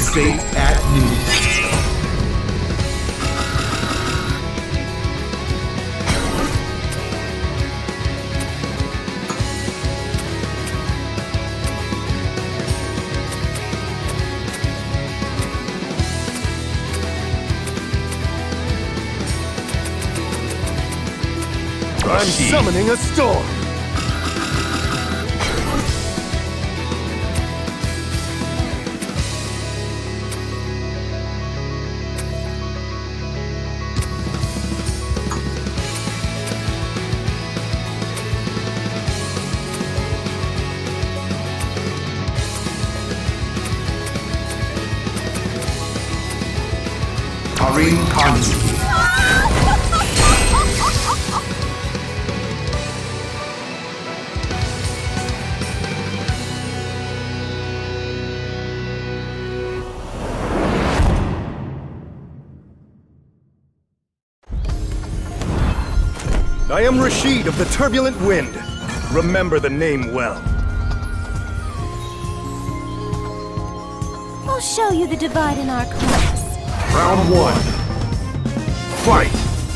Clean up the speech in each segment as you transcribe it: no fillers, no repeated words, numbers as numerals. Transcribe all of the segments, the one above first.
Fate at noon. I'm summoning a storm! Karin Kanji. I am Rashid of the Turbulent Wind. Remember the name well. We'll show you the divide in our class. Round 1. Fight!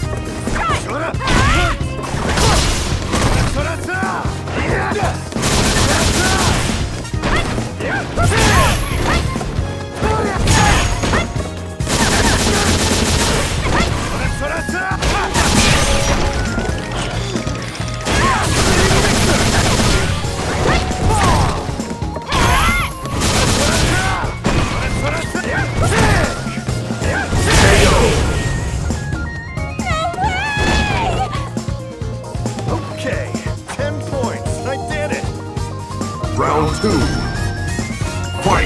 Okay, 10 points. I did it. Round 2. Fight!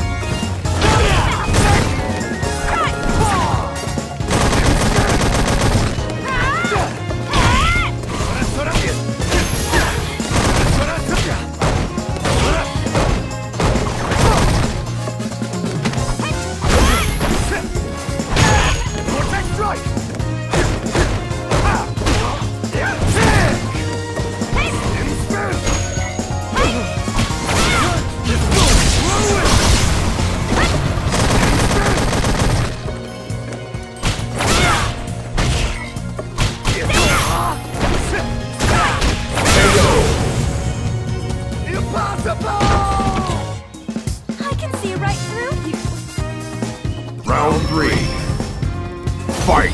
I can see right through you. Round 3. Fight!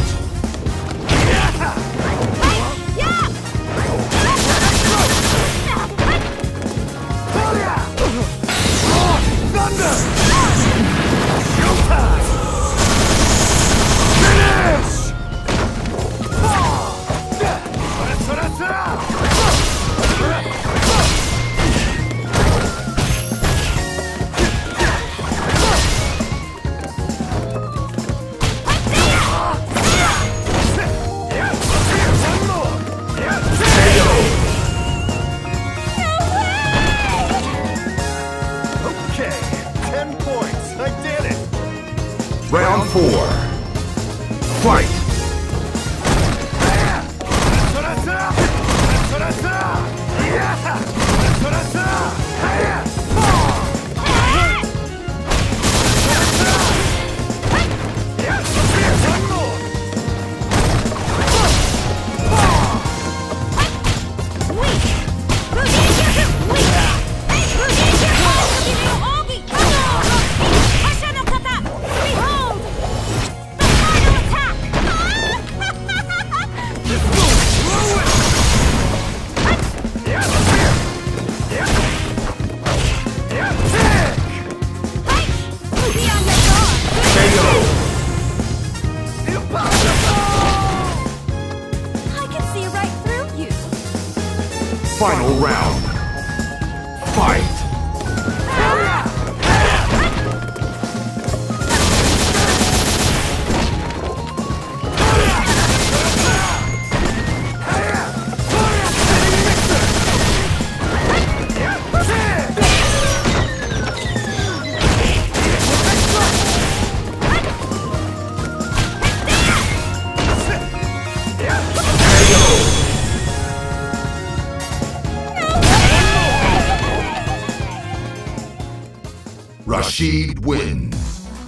Okay, 10 points. I did it. Round 4. Fight! Final round. Fight! Rashid wins.